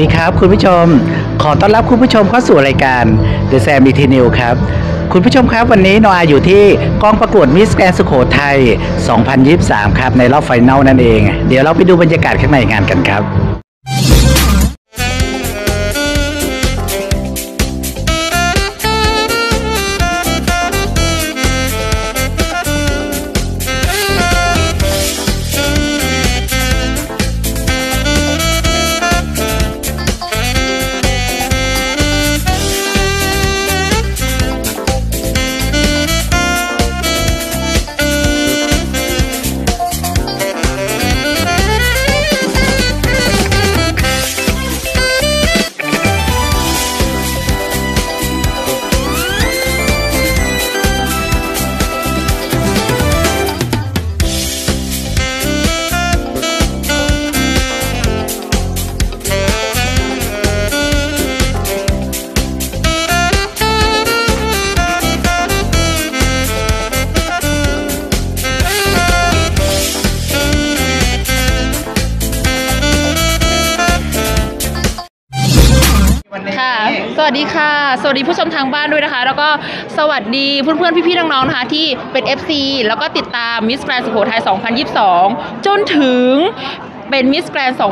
ดีครับคุณผู้ชมขอต้อนรับคุณผู้ชมเข้าสู่รายการ The Sam ET New ครับคุณผู้ชมครับวันนี้โนอาอยู่ที่กองประกวดมิสแกรนด์สุโขทัย 2023 ครับในรอบไฟนอลนั่นเองเดี๋ยวเราไปดูบรรยากาศข้างในงานกันครับสวัสดีค่ะสวัสดีผู้ชมทางบ้านด้วยนะคะแล้วก็สวัสดีเพื่อนๆพี่ๆน้องๆนะคะที่เป็น FC แล้วก็ติดตามมิสแกรนด์สุโขทัย 2022 จนถึงเป็นมิสแกรนด์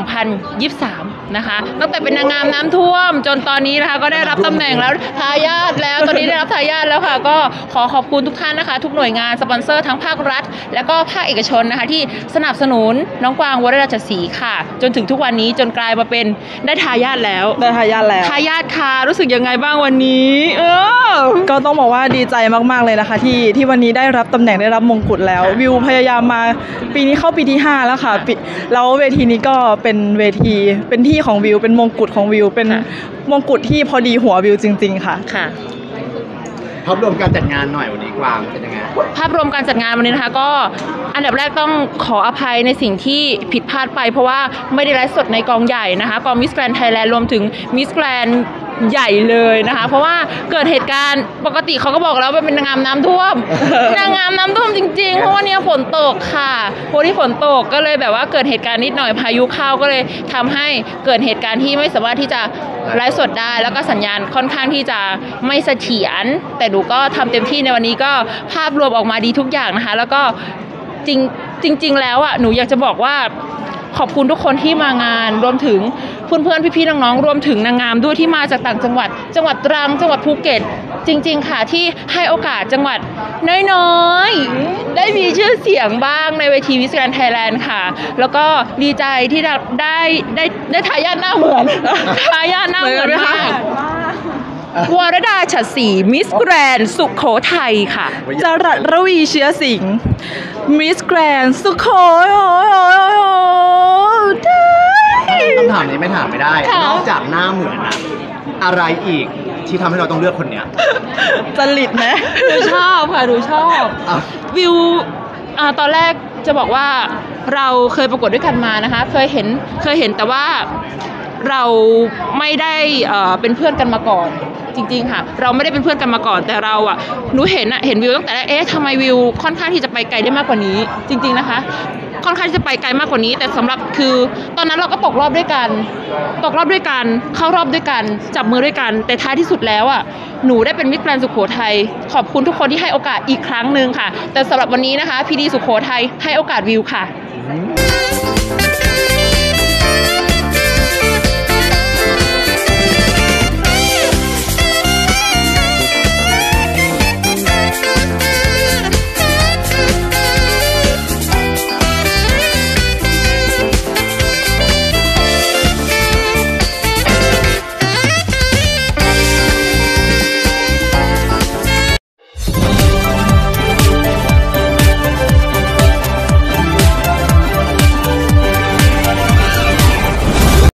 2023 นะคะตั้งแต่เป็นนางงามน้ำท่วมจนตอนนี้นะคะก็ได้รับตำแหน่งแล้วทายาทแล้วตอนนี้ได้รับทายาทแล้วค่ะก็ขอขอบคุณทุกท่านนะคะทุกหน่วยงานสปอนเซอร์ทั้งภาครัฐและก็ภาคเอกชนนะคะที่สนับสนุนน้องกวางวรราชสีค่ะจนถึงทุกวันนี้จนกลายมาเป็นได้ทายาทแล้วทายาทค่ะรู้สึกยังไงบ้างวันนี้ก็ต้องบอกว่าดีใจมากๆเลยนะคะที่วันนี้ได้รับตำแหน่งได้รับมงกุฎแล้ววิวพยายามมาปีนี้เข้าปีที่5แล้วค่ะแล้วเวทีนี้ก็เป็นเวทีเป็นที่ของวิวเป็นมงกุฎของวิวเป็นมงกุฎที่พอดีหัววิวจริงๆค่ะภาพรวมการจัดงานหน่อยวันนี้กวางเป็นยังไงภาพรวมการจัดงานวันนี้นะคะก็อันดับแรกต้องขออภัยในสิ่งที่ผิดพลาดไปเพราะว่าไม่ได้ไลฟ์สดในกองใหญ่นะคะกองมิสแกรนด์ไทยแลนด์รวมถึงมิสแกรนด์ใหญ่เลยนะคะเพราะว่าเกิดเหตุการณ์ปกติเขาก็บอกแล้วว่าเป็นนางงามน้ำท่วม นางงามน้ำท่วมจริงๆเพราะว่าเนี่ยฝนตกค่ะวันนี้ฝนตกก็เลยแบบว่าเกิดเหตุการณ์นิดหน่อยพายุเข้าก็เลยทำให้เกิดเหตุการณ์ที่ไม่สามารถที่จะไลฟ์สดได้แล้วก็สัญญาณค่อนข้างที่จะไม่เสถียรแต่หนูก็ทำเต็มที่ในวันนี้ก็ภาพรวมออกมาดีทุกอย่างนะคะแล้วก็จริงแล้วอ่ะหนูอยากจะบอกว่าขอบคุณทุกคนที่มางานรวมถึงเพื่อนๆพี่ๆน้องๆรวมถึงนางงามด้วยที่มาจากต่างจังหวัดตรังจังหวัดภูเก็ตจริงๆค่ะที่ให้โอกาสจังหวัดน้อยๆได้มีชื่อเสียงบ้างในเวทีมิสแกรนด์ไทยแลนด์ค่ะแล้วก็ดีใจที่ได้ทายาทหน้าเหมือนทายาทหน้าเหมือนมากวรดาฉัตรศรีมิสแกรนด์สุโขทัยค่ะจรัสระวีเชื้อสิงห์มิสแกรนด์สุโขทัยคำถามนี้ไม่ถามไม่ได้นอกจากหน้าเหมือนอะอะไรอีกที่ทำให้เราต้องเลือกคนเนี้ยจริตไหมดูชอบค่ะดูชอบวิวตอนแรกจะบอกว่าเราเคยประกวดด้วยกันมานะคะเคยเห็นแต่ว่าเราไม่ได้เป็นเพื่อนกันมาก่อนจริงๆค่ะเราไม่ได้เป็นเพื่อนกันมาก่อนแต่เราอ่ะหนูเห็นวิวตั้งแต่แรกทำไมวิวค่อนข้างที่จะไปไกลได้มากกว่านี้จริงๆนะคะค่อนข้างจะไปไกลมากกว่านี้แต่สำหรับคือตอนนั้นเราก็ตกรอบด้วยกันเข้ารอบด้วยกันจับมือด้วยกันแต่ท้ายที่สุดแล้วอ่ะหนูได้เป็นมิสแกรนด์สุโขทัยขอบคุณทุกคนที่ให้โอกาสอีกครั้งนึงค่ะแต่สำหรับวันนี้นะคะพีดีสุโขทัยให้โอกาสวิวค่ะ